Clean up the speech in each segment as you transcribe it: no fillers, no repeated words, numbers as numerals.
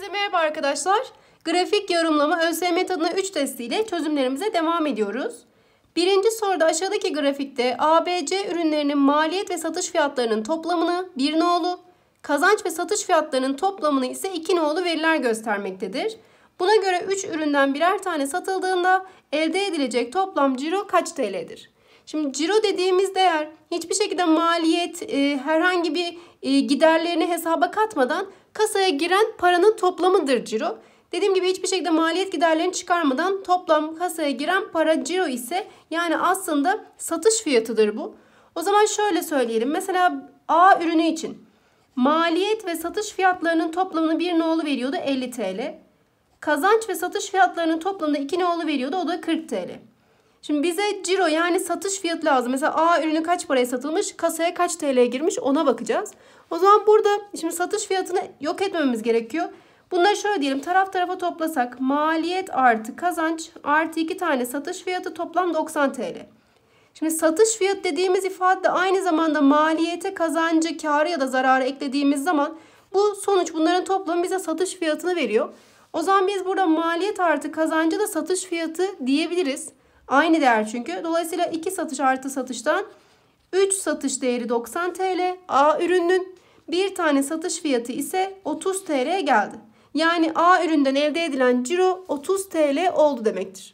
Herkese merhaba arkadaşlar. Grafik yorumlama ÖSYM tadına 3 testiyle çözümlerimize devam ediyoruz. Birinci soruda aşağıdaki grafikte ABC ürünlerinin maliyet ve satış fiyatlarının toplamını 1 nolu, kazanç ve satış fiyatlarının toplamını ise 2 nolu veriler göstermektedir. Buna göre 3 üründen birer tane satıldığında elde edilecek toplam ciro kaç TL'dir? Şimdi ciro dediğimiz değer hiçbir şekilde maliyet, herhangi bir giderlerini hesaba katmadan kasaya giren paranın toplamıdır ciro. Dediğim gibi hiçbir şekilde maliyet giderlerini çıkarmadan toplam kasaya giren para ciro ise yani aslında satış fiyatıdır bu. O zaman şöyle söyleyelim. Mesela A ürünü için maliyet ve satış fiyatlarının toplamını 1 nolu veriyordu 50 TL. Kazanç ve satış fiyatlarının toplamını 2 nolu veriyordu o da 40 TL. Şimdi bize ciro yani satış fiyatı lazım. Mesela A ürünü kaç paraya satılmış, kasaya kaç TL girmiş ona bakacağız. O zaman burada şimdi satış fiyatını yok etmemiz gerekiyor. Bunları şöyle diyelim, taraf tarafa toplasak maliyet artı kazanç artı 2 tane satış fiyatı toplam 90 TL. Şimdi satış fiyatı dediğimiz ifade de aynı zamanda maliyete kazancı, karı ya da zararı eklediğimiz zaman bu sonuç bunların toplamı bize satış fiyatını veriyor. O zaman biz burada maliyet artı kazancı da satış fiyatı diyebiliriz. Aynı değer çünkü. Dolayısıyla 2 satış artı satıştan 3 satış değeri 90 TL. A ürünün bir tane satış fiyatı ise 30 TL geldi. Yani A üründen elde edilen ciro 30 TL oldu demektir.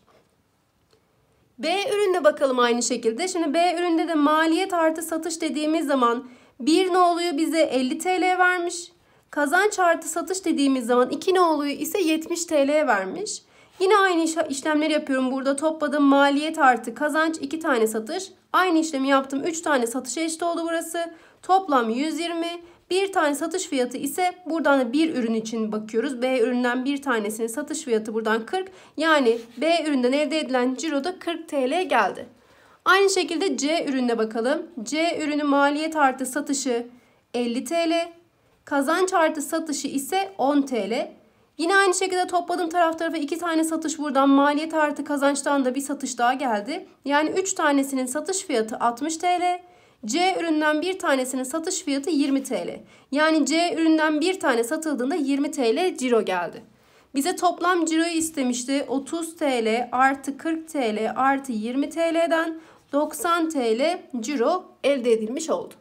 B üründe bakalım aynı şekilde. Şimdi B üründe de maliyet artı satış dediğimiz zaman 1 noluyu bize 50 TL vermiş. Kazanç artı satış dediğimiz zaman 2 noluyu ise 70 TL vermiş. Yine aynı işlemleri yapıyorum. Burada topladım maliyet artı kazanç 2 tane satış. Aynı işlemi yaptım. 3 tane satışa eşit oldu burası. Toplam 120. Bir tane satış fiyatı ise buradan da bir ürün için bakıyoruz. B üründen bir tanesinin satış fiyatı buradan 40. Yani B üründen elde edilen ciroda 40 TL geldi. Aynı şekilde C ürününe bakalım. C ürünü maliyet artı satışı 50 TL. Kazanç artı satışı ise 10 TL. Yine aynı şekilde topladım taraf tarafa 2 tane satış buradan maliyet artı kazançtan da bir satış daha geldi. Yani 3 tanesinin satış fiyatı 60 TL. C üründen bir tanesinin satış fiyatı 20 TL. Yani C üründen bir tane satıldığında 20 TL ciro geldi. Bize toplam ciroyu istemişti. 30 TL artı 40 TL artı 20 TL'den 90 TL ciro elde edilmiş oldu.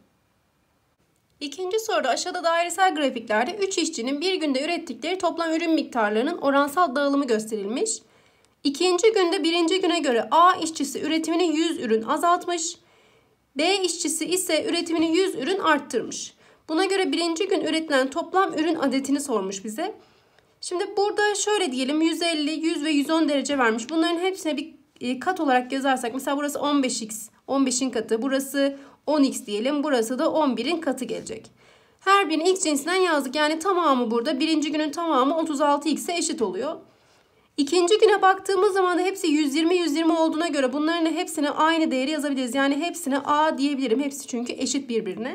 İkinci soruda aşağıda dairesel grafiklerde 3 işçinin bir günde ürettikleri toplam ürün miktarlarının oransal dağılımı gösterilmiş. İkinci günde birinci güne göre A işçisi üretimini 100 ürün azaltmış. B işçisi ise üretimini 100 ürün arttırmış. Buna göre birinci gün üretilen toplam ürün adetini sormuş bize. Şimdi burada şöyle diyelim 150, 100 ve 110 derece vermiş. Bunların hepsine bir kat olarak yazarsak mesela burası 15x, 15'in katı. Burası 10x diyelim. Burası da 11'in katı gelecek. Her birini x cinsinden yazdık. Yani tamamı burada birinci günün tamamı 36x'e eşit oluyor. İkinci güne baktığımız zaman da hepsi 120 olduğuna göre bunların hepsine aynı değeri yazabiliriz. Yani hepsine A diyebilirim. Hepsi çünkü eşit birbirine.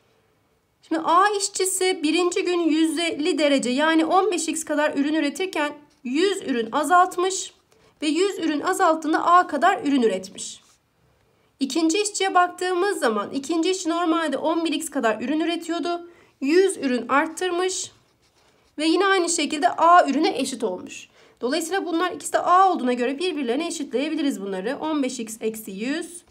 Şimdi A işçisi birinci gün 150 derece yani 15x kadar ürün üretirken 100 ürün azaltmış ve 100 ürün azalttığında A kadar ürün üretmiş. İkinci işçiye baktığımız zaman ikinci işçi normalde 11x kadar ürün üretiyordu. 100 ürün arttırmış ve yine aynı şekilde A ürüne eşit olmuş. Dolayısıyla bunlar ikisi de A olduğuna göre birbirlerine eşitleyebiliriz bunları. 15x eksi 100,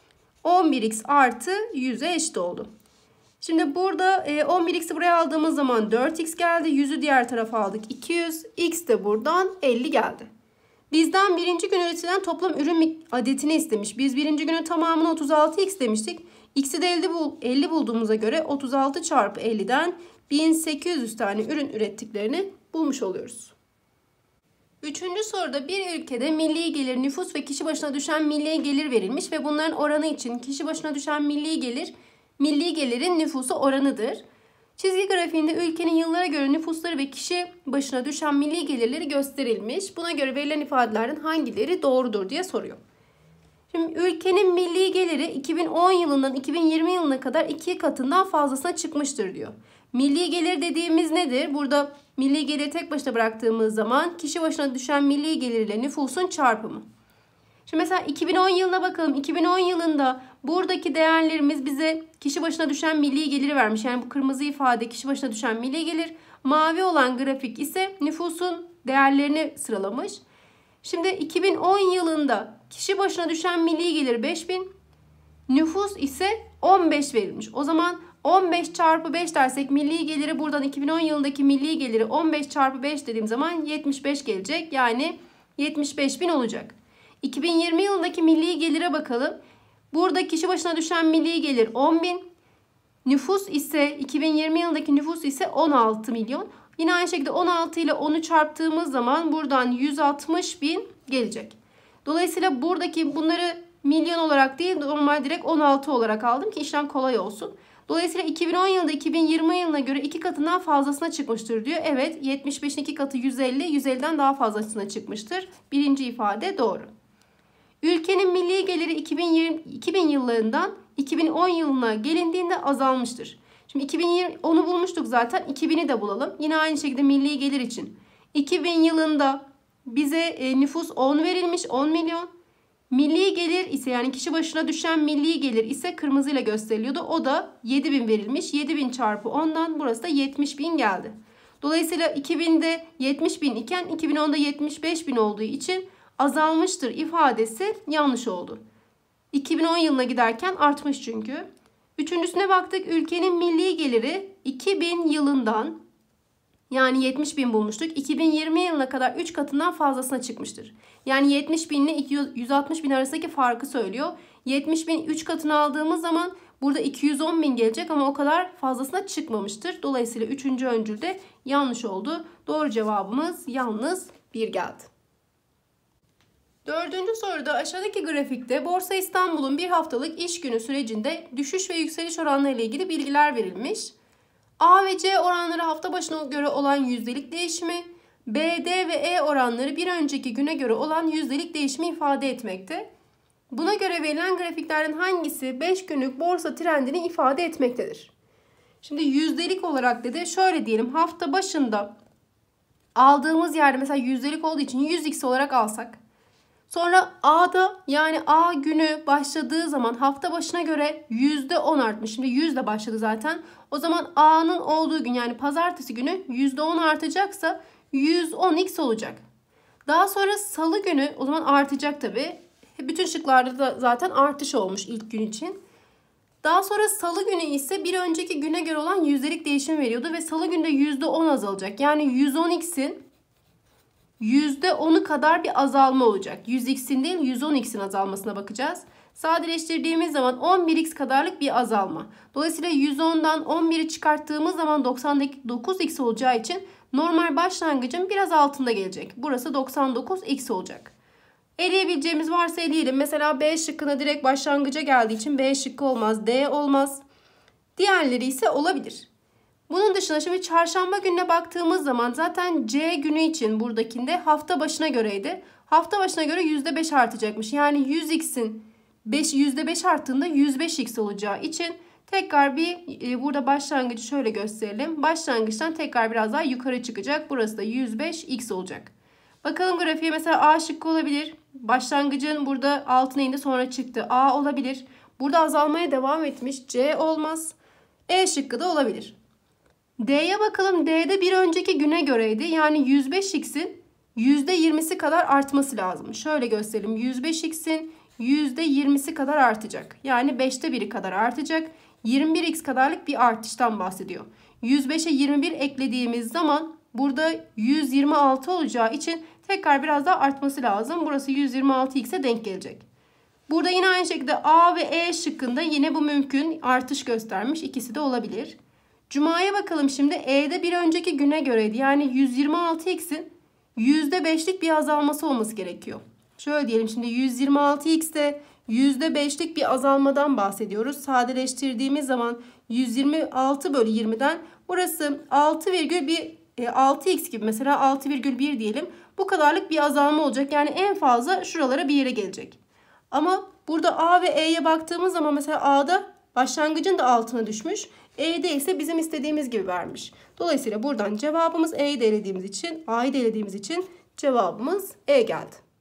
11x artı 100'e eşit oldu. Şimdi burada 11x'i buraya aldığımız zaman 4x geldi. 100'ü diğer tarafa aldık 200. X de buradan 50 geldi. Bizden birinci gün üretilen toplam ürün adetini istemiş. Biz birinci günün tamamını 36x demiştik. X'i de 50 bulduğumuza göre 36 çarpı 50'den 1800 tane ürün ürettiklerini bulmuş oluyoruz. Üçüncü soruda bir ülkede milli gelir, nüfus ve kişi başına düşen milli gelir verilmiş ve bunların oranı için kişi başına düşen milli gelirin nüfusu oranıdır. Çizgi grafiğinde ülkenin yıllara göre nüfusları ve kişi başına düşen milli gelirleri gösterilmiş. Buna göre verilen ifadelerden hangileri doğrudur diye soruyor. Şimdi ülkenin milli geliri 2010 yılından 2020 yılına kadar 2 katından fazlasına çıkmıştır diyor. Milli gelir dediğimiz nedir? Burada milli geliri tek başına bıraktığımız zaman kişi başına düşen milli gelir ile nüfusun çarpımı. Şimdi mesela 2010 yılına bakalım. 2010 yılında buradaki değerlerimiz bize kişi başına düşen milli geliri vermiş. Yani bu kırmızı ifade kişi başına düşen milli gelir. Mavi olan grafik ise nüfusun değerlerini sıralamış. Şimdi 2010 yılında kişi başına düşen milli gelir 5000, nüfus ise 15 verilmiş. O zaman 15 çarpı 5 dersek milli geliri buradan 2010 yılındaki milli geliri 15 çarpı 5 dediğim zaman 75 gelecek. Yani 75.000 olacak. 2020 yılındaki milli gelire bakalım. Burada kişi başına düşen milli gelir 10.000. Nüfus ise 2020 yılındaki nüfus ise 16 milyon. Yine aynı şekilde 16 ile 10'u çarptığımız zaman buradan 160.000 gelecek. Dolayısıyla buradaki bunları milyon olarak değil normal direkt 16 olarak aldım ki işlem kolay olsun. Dolayısıyla 2010 yılında 2020 yılına göre 2 katından fazlasına çıkmıştır diyor. Evet, 75'in 2 katı 150, 150'den daha fazlasına çıkmıştır. Birinci ifade doğru. Ülkenin milli geliri 2000 yıllarından 2010 yılına gelindiğinde azalmıştır. Şimdi 2020 onu bulmuştuk zaten. 2000'i de bulalım. Yine aynı şekilde milli gelir için. 2000 yılında bize nüfus 10 verilmiş. 10 milyon. Milli gelir ise yani kişi başına düşen milli gelir ise kırmızıyla gösteriliyordu. O da 7000 verilmiş. 7000 çarpı 10'dan burası da 70.000 geldi. Dolayısıyla 2000'de 70.000 iken 2010'da 75.000 olduğu için azalmıştır ifadesi yanlış oldu. 2010 yılına giderken artmış çünkü. Üçüncüsüne baktık. Ülkenin milli geliri 2000 yılından yani 70.000 bulmuştuk. 2020 yılına kadar 3 katından fazlasına çıkmıştır. Yani 70.000 ile 160.000 arasındaki farkı söylüyor. 70.000 3 katını aldığımız zaman burada 210.000 gelecek ama o kadar fazlasına çıkmamıştır. Dolayısıyla 3. öncülde yanlış oldu. Doğru cevabımız yalnız 1 geldi. Dördüncü soruda aşağıdaki grafikte Borsa İstanbul'un bir haftalık iş günü sürecinde düşüş ve yükseliş oranları ile ilgili bilgiler verilmiş. A ve C oranları hafta başına göre olan yüzdelik değişimi, B, D ve E oranları bir önceki güne göre olan yüzdelik değişimi ifade etmekte. Buna göre verilen grafiklerden hangisi 5 günlük borsa trendini ifade etmektedir? Şimdi yüzdelik olarak dedi. Şöyle diyelim, hafta başında aldığımız yerde mesela yüzdelik olduğu için 100x olarak alsak. Sonra A'da yani A günü başladığı zaman hafta başına göre %10 artmış. Şimdi 100 de başladı zaten. O zaman A'nın olduğu gün yani pazartesi günü %10 artacaksa 110x olacak. Daha sonra salı günü o zaman artacak tabii. Bütün şıklarda da zaten artış olmuş ilk gün için. Daha sonra salı günü ise bir önceki güne göre olan yüzdelik değişim veriyordu ve salı günde %10 azalacak. Yani 110x'in %10'u kadar bir azalma olacak. 100x'in değil 110x'in azalmasına bakacağız. Sadeleştirdiğimiz zaman 11x kadarlık bir azalma. Dolayısıyla 110'dan 11'i çıkarttığımız zaman 99x olacağı için normal başlangıcın biraz altında gelecek. Burası 99x olacak. Eleyebileceğimiz varsa eleyelim. Mesela B şıkkına direkt başlangıca geldiği için B şıkkı olmaz, D olmaz. Diğerleri ise olabilir. Bunun dışında şimdi çarşamba gününe baktığımız zaman zaten C günü için buradakinde hafta başına göreydi. Hafta başına göre %5 artacakmış. Yani 100x'in %5 arttığında 105x olacağı için tekrar bir burada başlangıcı şöyle gösterelim. Başlangıçtan tekrar biraz daha yukarı çıkacak. Burası da 105x olacak. Bakalım grafiğe, mesela A şıkkı olabilir. Başlangıcın burada altına indi sonra çıktı. A olabilir. Burada azalmaya devam etmiş. C olmaz. E şıkkı da olabilir. D'ye bakalım. D'de bir önceki güne göreydi. Yani 105x'in %20'si kadar artması lazım. Şöyle gösterelim. 105x'in %20'si kadar artacak. Yani 5'te 1'i kadar artacak. 21x kadarlık bir artıştan bahsediyor. 105'e 21 eklediğimiz zaman burada 126 olacağı için tekrar biraz daha artması lazım. Burası 126x'e denk gelecek. Burada yine aynı şekilde A ve E şıkkında yine bu mümkün artış göstermiş. İkisi de olabilir. Cuma'ya bakalım şimdi. E'de bir önceki güne göreydi. Yani 126x'in %5'lik bir azalması olması gerekiyor. Şöyle diyelim şimdi 126x'te %5'lik bir azalmadan bahsediyoruz. Sadeleştirdiğimiz zaman 126 bölü 20'den burası 6x gibi mesela 6,1 diyelim. Bu kadarlık bir azalma olacak. Yani en fazla şuralara bir yere gelecek. Ama burada A ve E'ye baktığımız zaman mesela A'da başlangıcın da altına düşmüş. E'de ise bizim istediğimiz gibi vermiş. Dolayısıyla buradan cevabımız A'yı da elediğimiz için cevabımız E geldi.